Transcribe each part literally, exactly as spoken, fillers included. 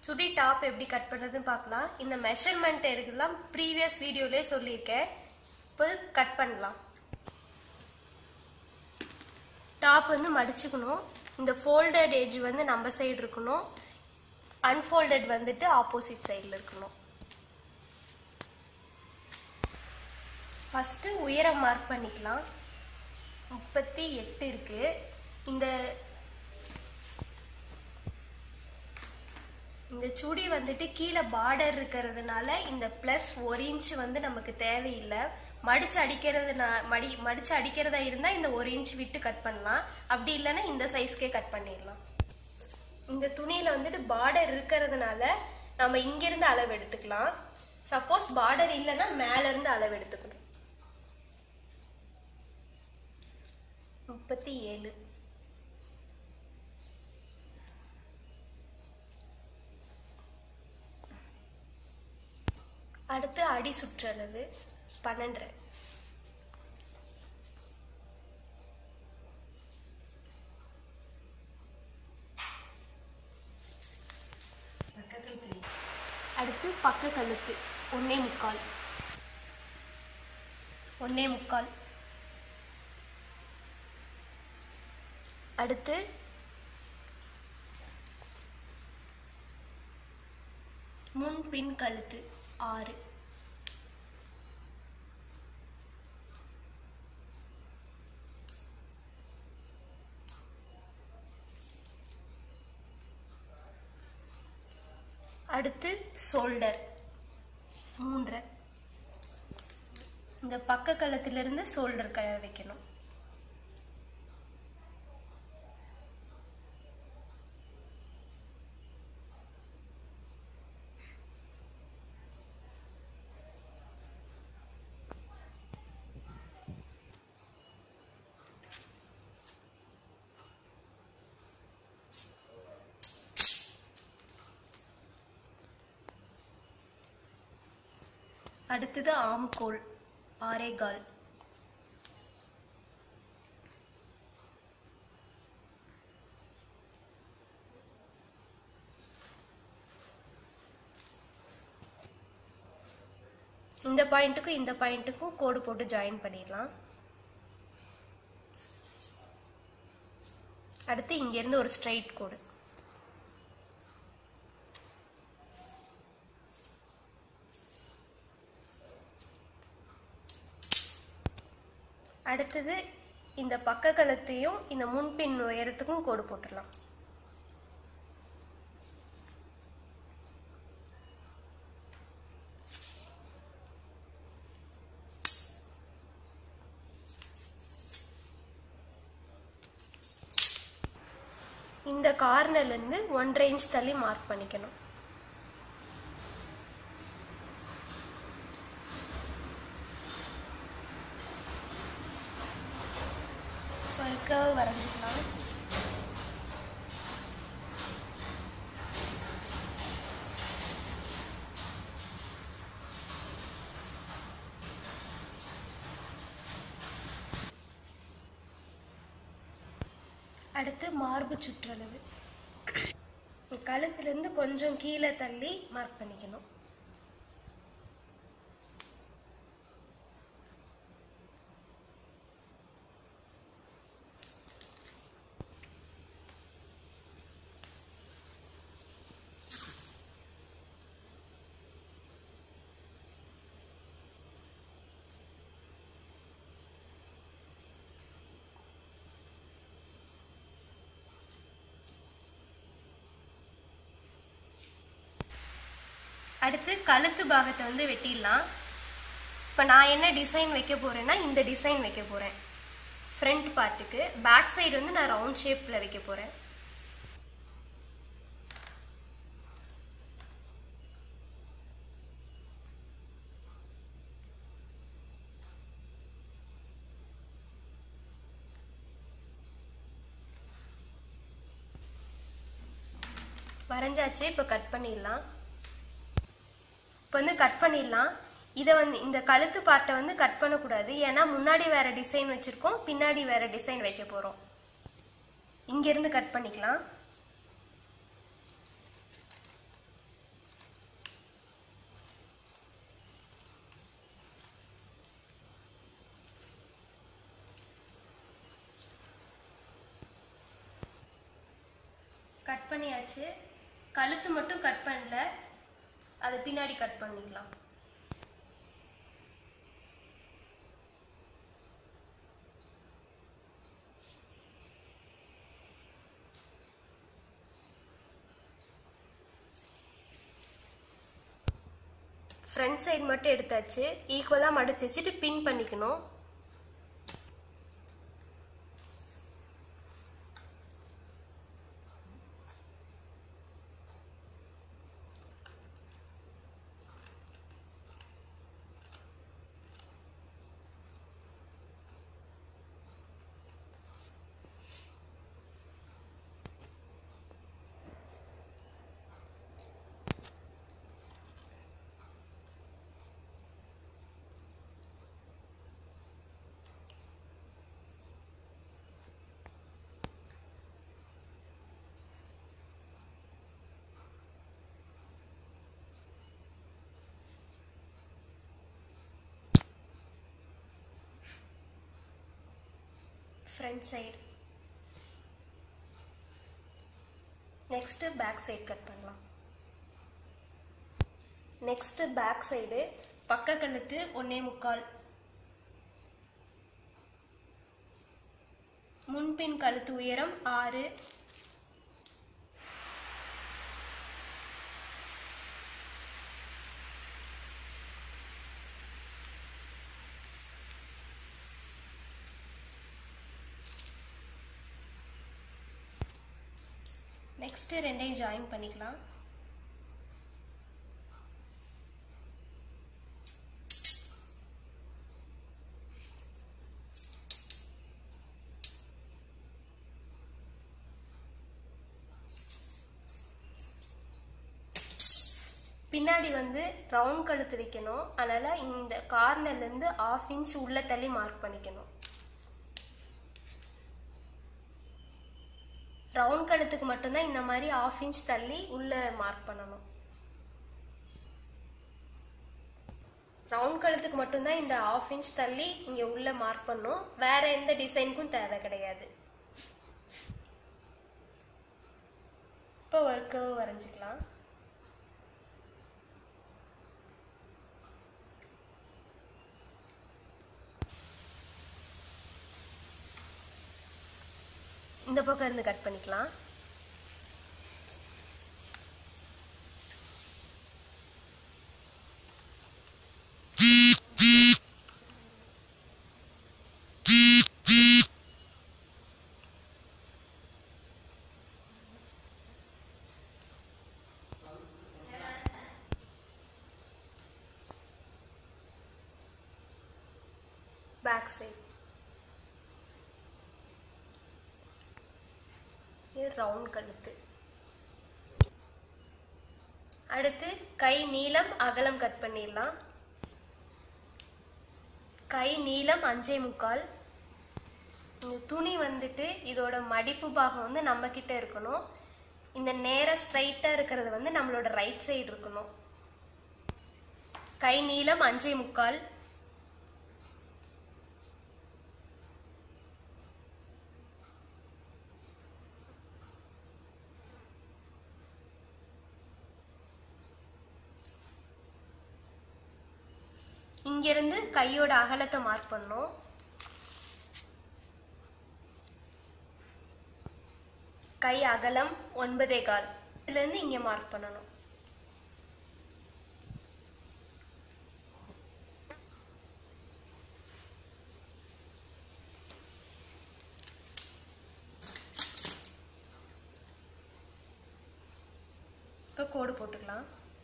சுடி top எப்படி cut பண்றதுன்னு பார்க்கலாம். இந்த மெஷர்மென்ட் எடுக்கலாம் ப்ரீவியஸ் வீடியோலயே சொல்லியிருக்கேன். இப்போ கட் பண்ணலாம். டாப் வந்து மடிச்சுக்கணும். இந்த ஃபோல்டட் எட்ஜ் வந்து நம்ம சைடு இருக்கணும், அன்ஃபோல்டட் வந்துட்டு ஆப்போசிட் சைடில் இருக்கணும். ஃபர்ஸ்ட் உயரம் மார்க் பண்ணிக்கலாம். முப்பத்தி எட்டு இருக்கு. இந்த இந்த சுடி வந்துட்டு கீழே பார்டர் இருக்கிறதுனால இந்த பிளஸ் ஒரு இன்ச் வந்து நமக்கு தேவையில்லை. மடிச்சு அடிக்கிறதுனா மடி மடிச்சு அடிக்கிறதா இருந்தா இந்த ஒரு இன்ச் விட்டு கட் பண்ணலாம். அப்படி இல்லைன்னா இந்த சைஸ்க்கே கட் பண்ணிடலாம். இந்த துணியில வந்துட்டு பார்டர் இருக்கிறதுனால நம்ம இங்கிருந்து அளவு எடுத்துக்கலாம். சப்போஸ் பார்டர் இல்லைன்னா மேல இருந்து அளவு எடுத்துக்கணும். முப்பத்தி ஏழு. அடுத்து அடி சுற்றளவு பன்னெண்டு. அடுத்து பக்க கழுத்து ஒன்னே முக்கால் ஒன்னே முக்கால். அடுத்து முன் பின் கழுத்து ஆறு. அடுத்து ஷோல்டர் மூன்று. இந்த பக்க கழுத்திலிருந்து ஷோல்டர் க வைக்கணும். அடுத்தது ஆம்கோல் ஆரே கால். இந்த பாயிண்ட்டுக்கும் இந்த பாயிண்ட்டுக்கும் கோடு போட்டு ஜாயின் பண்ணிடலாம். அடுத்து இங்க இருந்து ஒரு ஸ்ட்ரைட் கோடு. அடுத்தது இந்த பக்க கழுத்தையும் இந்த முன்பின் உயரத்துக்கும் கோடு போட்டுடலாம். இந்த கார்னர்ல இருந்து ஒன்றரை இன்ச் தள்ளி மார்க் பண்ணிக்கணும். கர்வ் வரைஞ்சிக்கலாம். அடுத்து மார்பு சுற்றளவு கழுத்திலிருந்து கொஞ்சம் கீழே தள்ளி மார்க் பண்ணிக்கணும். அடுத்து கழுத்து பாகத்தை வந்து வெட்டிடலாம். இப்போ நான் என்ன டிசைன் வைக்க போறேன்னா இந்த டிசைன் வைக்க போறேன். ஃப்ரண்ட் பார்ட்டுக்கு பேக் சைடு வந்து நான் ரவுண்ட் ஷேப்ல வைக்க போறேன். வரைஞ்சாச்சு. இப்போ கட் பண்ணிடலாம். இப்போ வந்து கட் பண்ணிடலாம். இதை வந்து இந்த கழுத்து பார்ட்டை வந்து கட் பண்ணக்கூடாது. ஏன்னா முன்னாடி வேற டிசைன் வச்சிருக்கோம், பின்னாடி வேற டிசைன் வைக்க போறோம். இங்கிருந்து கட் பண்ணிக்கலாம். கட் பண்ணியாச்சு. கழுத்து மட்டும் கட் பண்ணல, அதை பின்னாடி கட் பண்ணிக்கலாம். ஃப்ரண்ட் சைடு மட்டும் எடுத்தாச்சு. ஈக்குவலாக மடிச்சு வச்சுட்டு பின் பண்ணிக்கணும். Front side. Next back side cut பண்ணலாம். நெக்ஸ்ட் பேக் சைடு பக்க கழுத்து ஒன்னே முக்கால், முன்பின் கழுத்து உயரம் ஆறு, நெக்ஸ்ட் ரெண்டையும் ஜாயின் பண்ணிக்கலாம். பின்னாடி வந்து ரவுண்ட் கழுத்து வைக்கணும். அதனால இந்த கார்னர்ல இருந்து ஹாஃப் இன்ச் உள்ள தள்ளி மார்க் பண்ணிக்கணும். ரவுண்ட் கழுத்துக்கு மட்டும்தான் இந்த மாதிரி ஹாஃப் இன்ச் தள்ளி உள்ள மார்க் பண்ணணும். ரவுண்ட் கழுத்துக்கு மட்டும்தான் இந்த ஹாஃப் இன்ச் தள்ளி இங்க உள்ள மார்க் பண்ணணும். வேற எந்த டிசைனுக்கும் தேவை கிடையாது. இப்போ ஒரு கர்வ் வரைஞ்சிக்கலாம். இந்த பக்கம் இருந்து கட் பண்ணிக்கலாம். பேக் சைடு ரவுண்ட் கழுத்து. அடுத்து கை நீளம் அகலம் கட் பண்ணிடலாம். கை நீளம் அஞ்சே முக்கால். இந்த துணி வந்துட்டு இதோட மடிப்பு பாகம் வந்து நம்ம கிட்ட இருக்கணும். இந்த நேர ஸ்ட்ரைட்டா இருக்கிறது வந்து நம்மளோட ரைட் சைடு இருக்கணும். கை நீளம் அஞ்சே முக்கால். இங்கிருந்து கையோட அகலத்தை மார்க் பண்ணணும். கை அகலம் ஒன்பதே கால். இதுல இருந்து இங்க மார்க் பண்ணணும். இப்போ கோடு போட்டுக்கலாம்.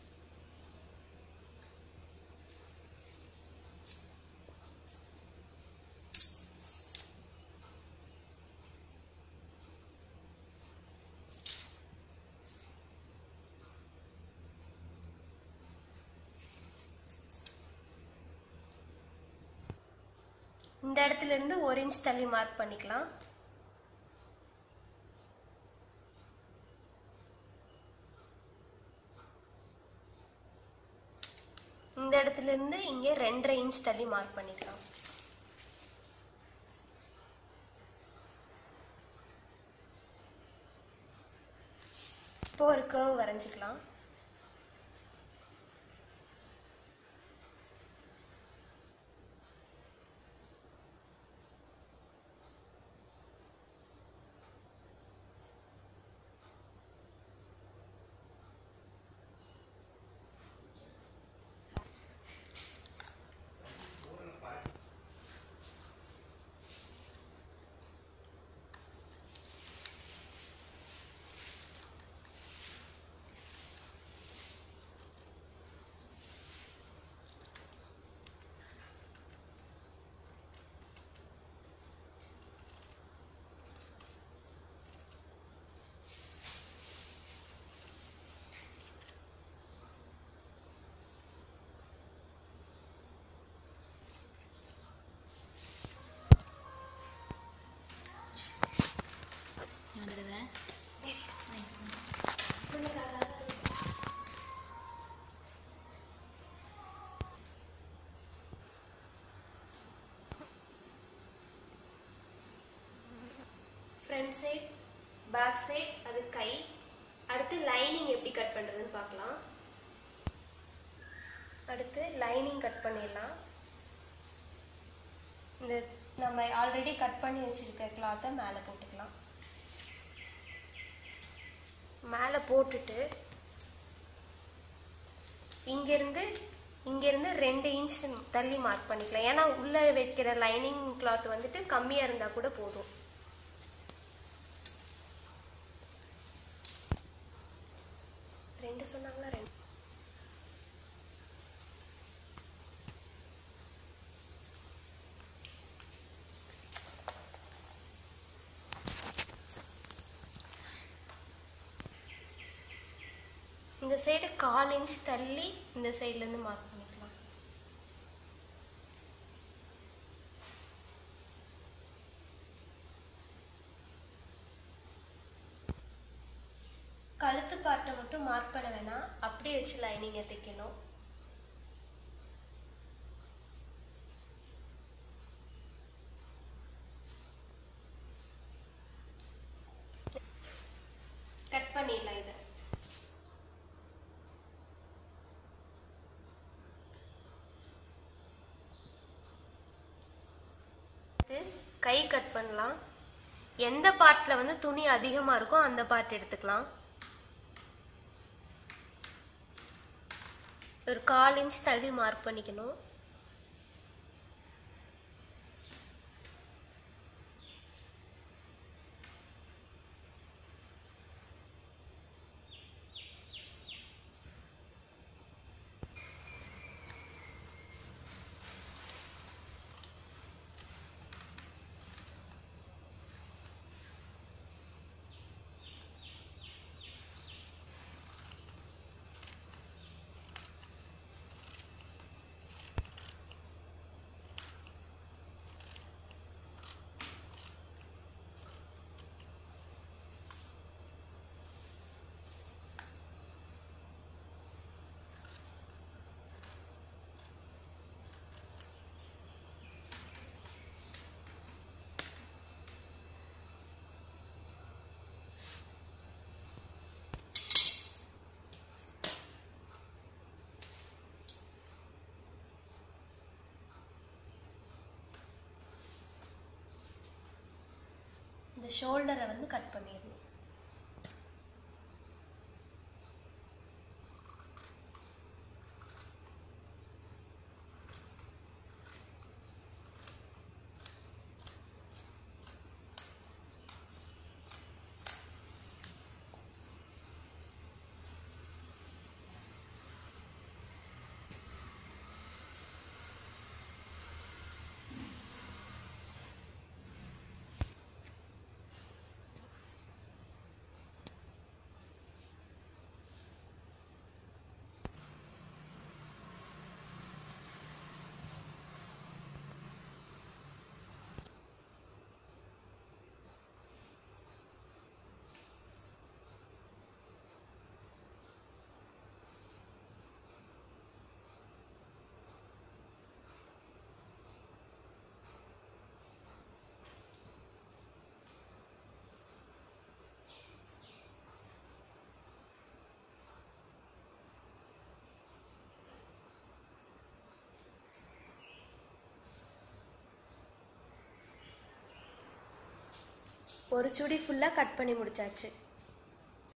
இந்த இடத்துல இருந்து ஒரு இன்ச் தள்ளி மார்க் பண்ணிக்கலாம். இந்த இடத்துல இருந்து இங்க ரெண்டரை இன்ச் தள்ளி மார்க் பண்ணிக்கலாம். இப்போ ஒரு கர்வ் வரைஞ்சிக்கலாம். ஃப்ரண்ட் சைட், பேக் சைட், அது கை. அடுத்து லைனிங் எப்படி கட் பண்ணுறதுன்னு பார்க்கலாம். அடுத்து லைனிங் கட் பண்ணிடலாம். இந்த நம்ம ஆல்ரெடி கட் பண்ணி வச்சுருக்க கிளாத்தை மேலே போட்டுக்கலாம். மேலே போட்டுட்டு இங்கேருந்து இங்கேருந்து ரெண்டு இன்ச் தள்ளி மார்க் பண்ணிக்கலாம். ஏன்னா உள்ளே வைக்கிற லைனிங் கிளாத் வந்துட்டு கம்மியாக இருந்தால் கூட போதும். ரெண்டு சொன்னாங்களா? ரெண்டு. இந்த சைடு கால் இன்ச் தள்ளி இந்த சைட்லேருந்து மார்க் பண்ணிக்கலாம். கழுத்து பார்ட்டை மட்டும் மார்க் பண்ண வேணாம், அப்படியே வச்சு லைனிங்கை தைக்கணும். கட் பண்ணிடலாம். இதை கை கட் பண்ணலாம். எந்த பார்ட்ல வந்து துணி அதிகமா இருக்கோ அந்த பார்ட் எடுத்துக்கலாம். ஒரு கால் இன்ச் தள்ளி மார்க் பண்ணிக்கணும். இந்த ஷோல்டரை வந்து கட் பண்ணிடணும். ஒரு சுடி ஃபுல்லாக கட் பண்ணி முடிச்சாச்சு.